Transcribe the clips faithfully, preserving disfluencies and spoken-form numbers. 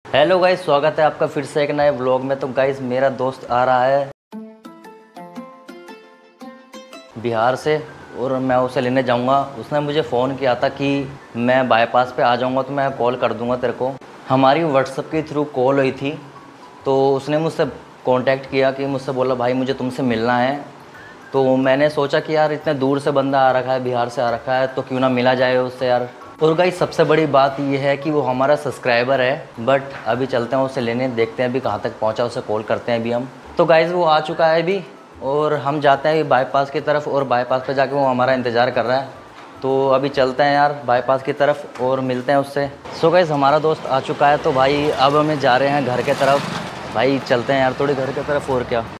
Hello guys, स्वागत है आपका फिर से एक नए व्लॉग में। तो गाइस मेरा दोस्त आ रहा है बिहार से और मैं उसे लेने जाऊंगा। उसने मुझे फ़ोन किया था कि मैं बाईपास पे आ जाऊंगा तो मैं कॉल कर दूंगा तेरे को। हमारी व्हाट्सएप के थ्रू कॉल हुई थी तो उसने मुझसे कांटेक्ट किया कि मुझसे बोला भाई मुझे तुमसे मिलना है। तो मैंने सोचा कि यार इतने दूर से बंदा आ रखा है, बिहार से आ रखा है, तो क्यों ना मिला जाए उससे यार। और गाइस सबसे बड़ी बात ये है कि वो हमारा सब्सक्राइबर है। बट अभी चलते हैं उसे लेने, देखते हैं अभी कहाँ तक पहुँचा, उसे कॉल करते हैं अभी हम। तो गाइस वो आ चुका है अभी और हम जाते हैं बाईपास की तरफ और बाईपास पे जाके वो हमारा इंतज़ार कर रहा है। तो अभी चलते हैं यार बाईपास की तरफ और मिलते हैं उससे। सो गाइस हमारा दोस्त आ चुका है तो भाई अब हमें जा रहे हैं घर के तरफ। भाई चलते हैं यार थोड़ी घर की तरफ। और क्या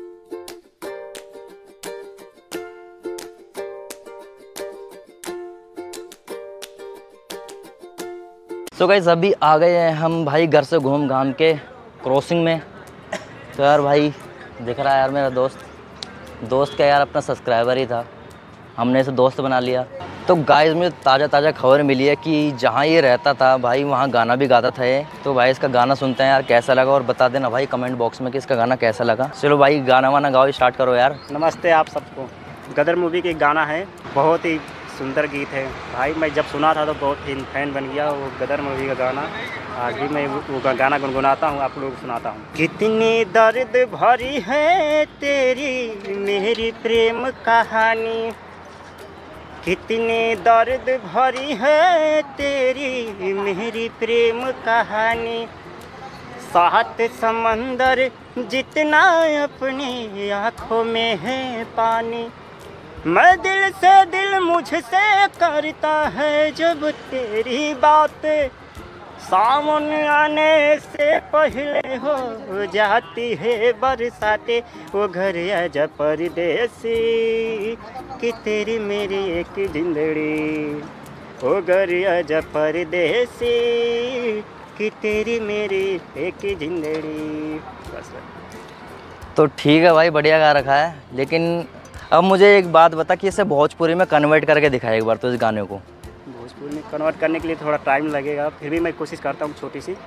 सो so गाइस अभी आ गए हैं हम भाई घर से घूम घाम के क्रॉसिंग में। तो यार भाई दिख रहा है यार मेरा दोस्त दोस्त क्या यार अपना सब्सक्राइबर ही था, हमने इसे दोस्त बना लिया। तो गाइस मुझे ताज़ा ताज़ा खबर मिली है कि जहाँ ये रहता था भाई वहाँ गाना भी गाता था ये। तो भाई इसका गाना सुनते हैं यार कैसा लगा और बता देना भाई कमेंट बॉक्स में कि इसका गाना कैसा लगा। चलो भाई गाना वाना गाओ, स्टार्ट करो यार। नमस्ते आप सबको। गदर मूवी के गाना है, बहुत ही सुंदर गीत है भाई। मैं जब सुना था तो बहुत ही फैन बन गया वो गदर मूवी का गाना। आज भी मैं वो गाना गुनगुनाता हूँ, आप लोगों को सुनाता हूँ। कितनी दर्द भरी है तेरी मेरी प्रेम कहानी, कितनी दर्द भरी है तेरी मेरी प्रेम कहानी। सात समंदर जितना अपनी आँखों में है पानी, मैं दिल से दिल मुझसे करता है जब तेरी बात, सामने आने से पहले हो जाती है बरसाते। वो घर आजा परदेसी कि तेरी मेरी एक जिंदड़ी, वो घर आजा परदेसी कि तेरी मेरी एक जिंदड़ी। बस तो ठीक है भाई, बढ़िया गा रखा है। लेकिन अब मुझे एक बात बता कि इसे भोजपुरी में कन्वर्ट करके दिखाए एक बार तो इस गाने को। भोजपुरी में कन्वर्ट करने के लिए थोड़ा टाइम लगेगा, फिर भी मैं कोशिश करता हूँ छोटी सी।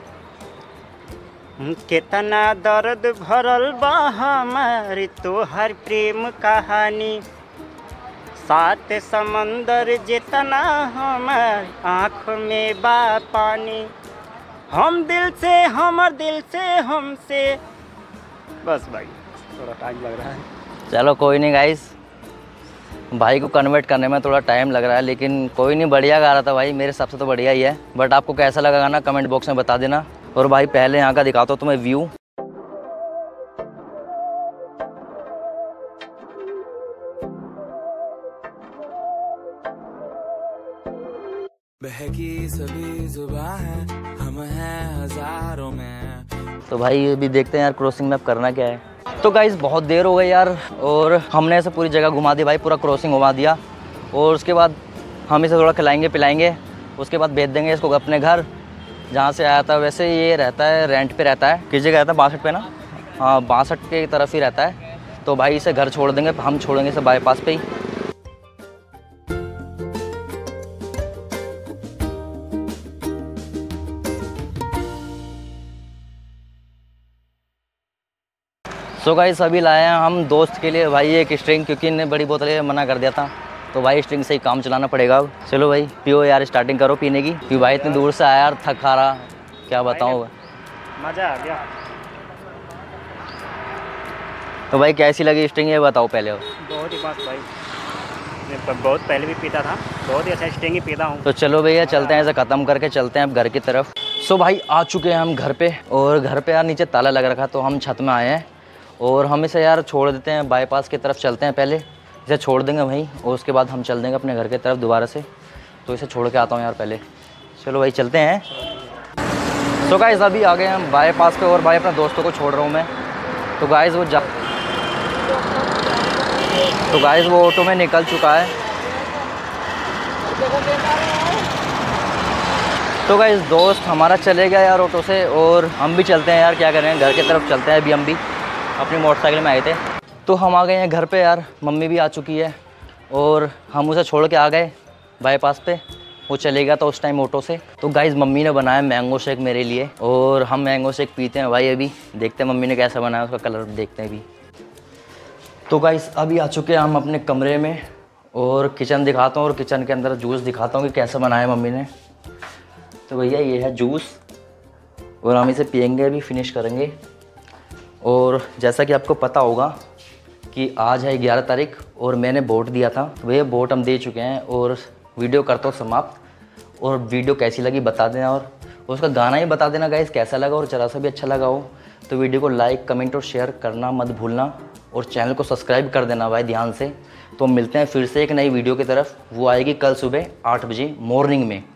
कितना दर्द भरल बा हमारी तोहर प्रेम कहानी, सात समंदर जितना हमार आँख में बा पानी, हम दिल से हमर दिल से हमसे। बस भाई थोड़ा टाइम लग रहा है। चलो कोई नहीं गाइस, भाई को कन्वर्ट करने में थोड़ा टाइम लग रहा है लेकिन कोई नहीं, बढ़िया गा रहा था भाई, मेरे हिसाब से तो बढ़िया ही है। बट आपको कैसा लगा गाना कमेंट बॉक्स में बता देना। और भाई पहले यहाँ का दिखाता हूँ तुम्हें व्यू। बहकी सभी जुबां है, हम हैं हजारों में। तो भाई अभी देखते हैं यार क्रॉसिंग में अब करना क्या है। तो गाइस बहुत देर हो गई यार और हमने ऐसे पूरी जगह घुमा दी भाई, पूरा क्रॉसिंग घुमा दिया। और उसके बाद हम इसे थोड़ा खिलाएंगे पिलाएंगे, उसके बाद भेज देंगे इसको अपने घर जहाँ से आया था। वैसे ये रहता है रेंट पे रहता है, किस जगह रहता है, बासठ पे ना, हाँ बासठ के तरफ ही रहता है। तो भाई इसे घर छोड़ देंगे, हम छोड़ेंगे इसे बाईपास पे ही। सो गाइस अभी लाए हैं हम दोस्त के लिए भाई एक स्ट्रिंग, क्योंकि इन्हें बड़ी बोतलें मना कर दिया था। तो भाई स्ट्रिंग से ही काम चलाना पड़ेगा अब। चलो भाई पियो यार, स्टार्टिंग करो पीने की, क्योंकि भाई इतनी दूर से आया यार, थक खा रहा, क्या बताऊँ। मज़ा आ गया। तो भाई कैसी लगी स्ट्रिंग ये बताओ पहले। बहुत ही मस्त भाई, मैं बहुत पहले भी पीता था, बहुत ही अच्छा स्ट्रिंग ही पीता हूँ। तो चलो भैया चलते हैं, इसे ख़त्म करके चलते हैं अब घर की तरफ। सो भाई आ चुके हैं हम घर पे और घर पे यार नीचे ताला लग रखा, तो हम छत में आए हैं और हम इसे यार छोड़ देते हैं, बाईपास की तरफ चलते हैं। पहले इसे छोड़ देंगे वहीं और उसके बाद हम चल देंगे अपने घर की तरफ दोबारा से। तो इसे छोड़ के आता हूँ यार पहले। चलो भाई चलते हैं। सो गाइस अभी आ गए हम बाईपास पे और भाई अपने दोस्तों को छोड़ रहा हूँ मैं। तो गाइस वो जा तो गाइस वो ऑटो में निकल चुका है। तो गाइस दोस्त हमारा चले गया यार ऑटो से और हम भी चलते हैं यार, क्या करें, घर की तरफ चलते हैं। अभी हम भी अपनी मोटरसाइकिल में आए थे तो हम आ गए हैं घर पे यार, मम्मी भी आ चुकी है और हम उसे छोड़ के आ गए बाईपास पे। वो चले गया था उस टाइम ऑटो से। तो गाइज़ मम्मी ने बनाया मैंगो शेक मेरे लिए और हम मैंगो शेक पीते हैं भाई। अभी देखते हैं मम्मी ने कैसा बनाया, उसका कलर देखते हैं अभी। तो गाइज़ अभी आ चुके हैं हम अपने कमरे में और किचन दिखाता हूँ और किचन के अंदर जूस दिखाता हूँ कि कैसा बनाया मम्मी ने। तो भैया ये है जूस और हम इसे पियेंगे, अभी फिनिश करेंगे। और जैसा कि आपको पता होगा कि आज है ग्यारह तारीख और मैंने वोट दिया था, तो भैया वोट हम दे चुके हैं और वीडियो करता हूँ समाप्त। और वीडियो कैसी लगी बता देना और उसका गाना ही बता देना गाइस कैसा लगा, और ज़रा सा भी अच्छा लगा हो तो वीडियो को लाइक कमेंट और शेयर करना मत भूलना और चैनल को सब्सक्राइब कर देना भाई ध्यान से। तो मिलते हैं फिर से एक नई वीडियो की तरफ, वो आएगी कल सुबह आठ बजे मॉर्निंग में।